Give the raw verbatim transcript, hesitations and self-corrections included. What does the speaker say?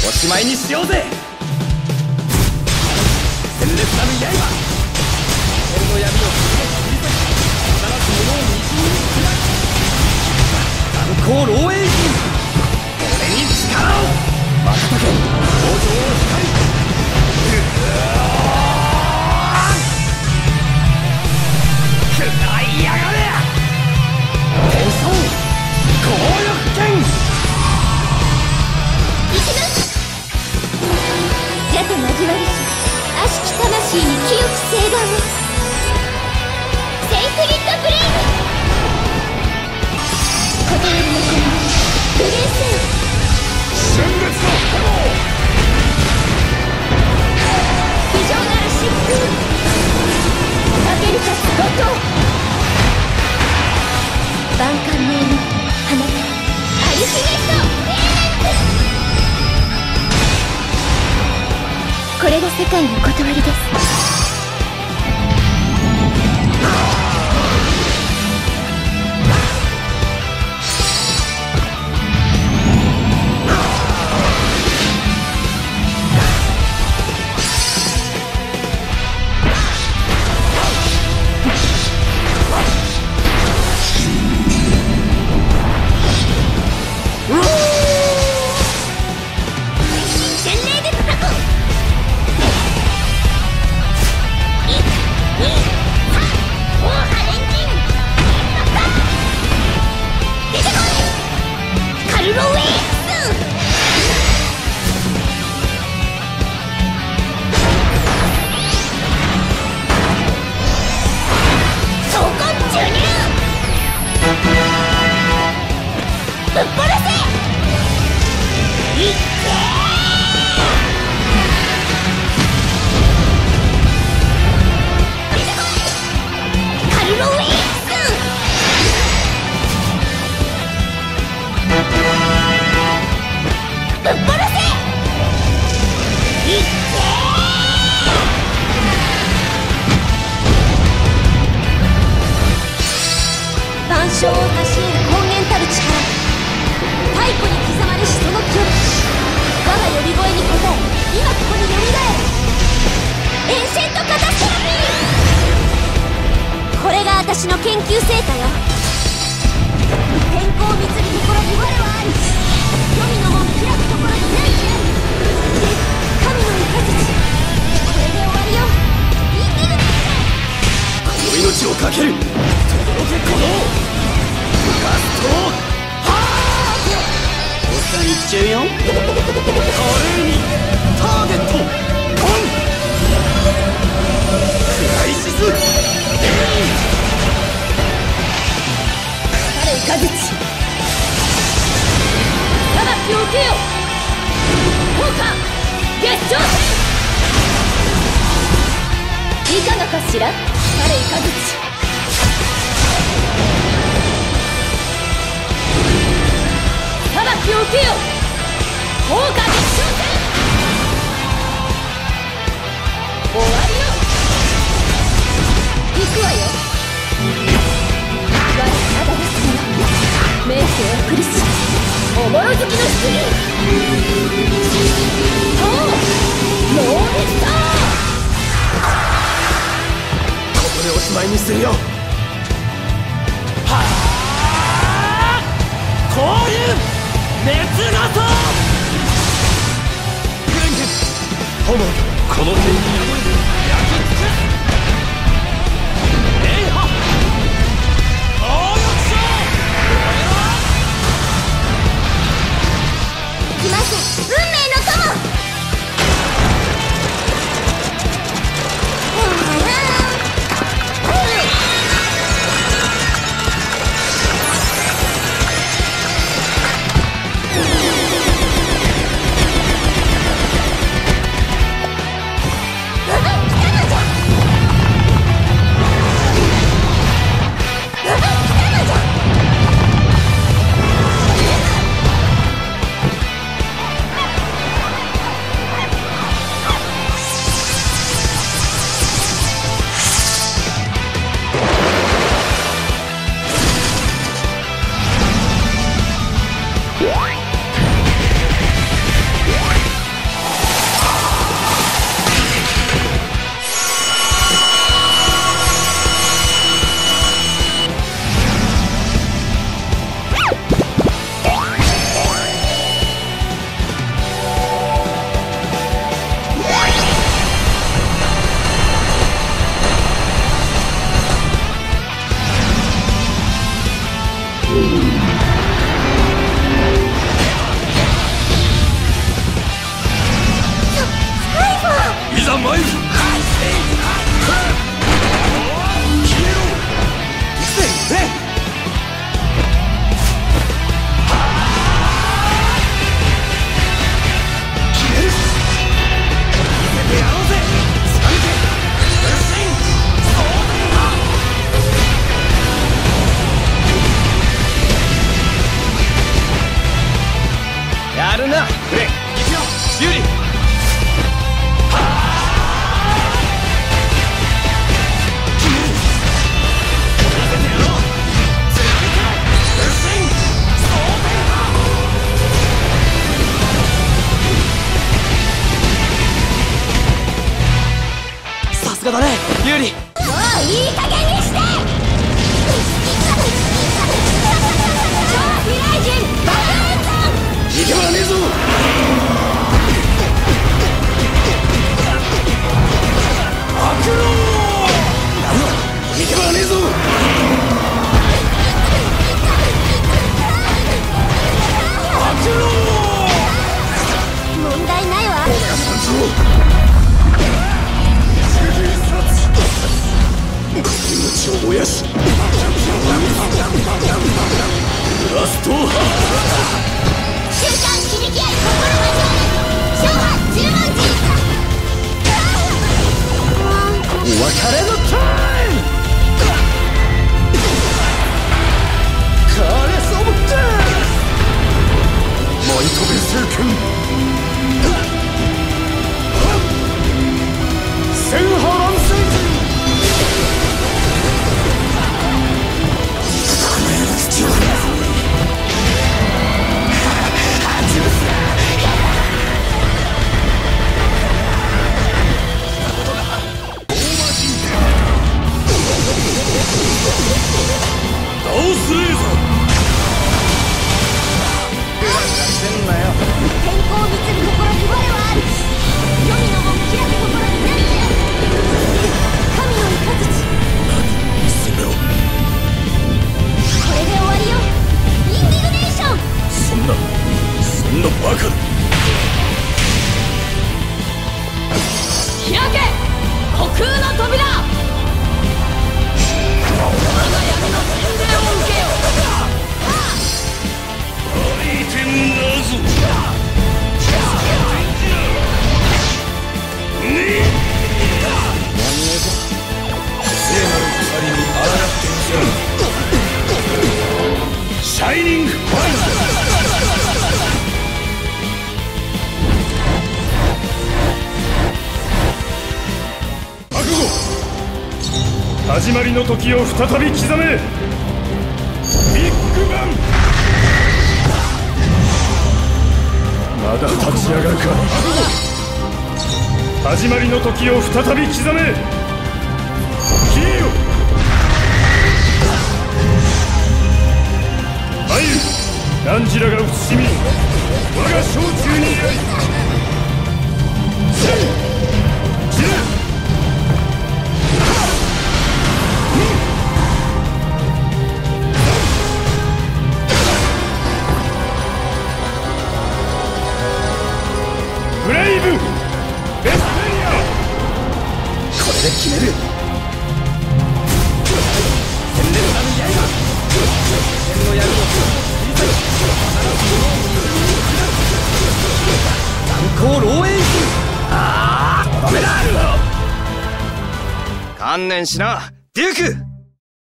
おしまいにしようぜ。鮮烈なる刃、心の闇を切り裂き、必ず物を二重に砕く。断行漏洩人、俺に力を瞬け。往生を光る。食らいやがれ。天孫強力剣。 行きます。矢と交わりし悪しき魂に清き聖願を。セイフリットブレイブ。断りの子に無限せよ。 鮮烈な炎。 非常なる疾風。負けるかすごと。万感のの花からアルティメットエレメント。これが世界の断りです。万象を成し得る根源たる力、太古に刻まれしその記憶、我が呼び声に応え、今ここによみがえる。エンシェントカタストロフィー。これが私の研究成果よ。天候を見つるところに我はあり、黄泉の門開くところにないである。神の雷、これで終わりよ。生きるこの命をかける。届けこのガストハート。おっさんいっちゃうよ。華麗にターゲットコンクライシスレイン。 彼雷を受けよ。効果月頂戦。いかがかしら。彼雷裁きを受けよ。効果月頂戦。終わりよ。行くわよ。我まだですが名声を送りしおぼろ月の棺。そうノーリスター。 ここでおしまいにするよ。はあ、こういう熱がそう。グレンケンホモこの剣に焼き尽くす。エイハ暴力将。 来ます運命の友。 有利。 もういい加減にして。超飛来人爆炎ゾーン。 逃げ場はねえぞ。悪狼。逃げ場はねえぞ。悪狼。 問題ないわ。 俺が三蔵。命を燃やしラストハ瞬間響き合い心交わり勝破十文字。 お別れのタイム。カーレスオブデスマイトベ聖剣千波乱世人。ダオスレーザー。 天候を見つる心に我はある。黄泉の門開く心に何じゃ。神の雷。 それをこれで終わりよ。インディグネーション。 そんなそんなバカな。 開け虚空の扉。我が闇の洗礼を受けよ。 歩いてんだぞ。ねえ聖なる鎖に抗ってみせろ。シャイニングファイナル。覚悟。始まりの時を再び刻め。ビッグバン。まだ立ち上がるか。始まりの時を再び刻め。消えよ。参る。ナンジラが写しみ我が小中にあり。せいじる。ブレイブベスペリア。これで決める。鮮烈なる刃。天の槍を切り裂き断行漏洩人。ああとどめだ。観念しなデューク。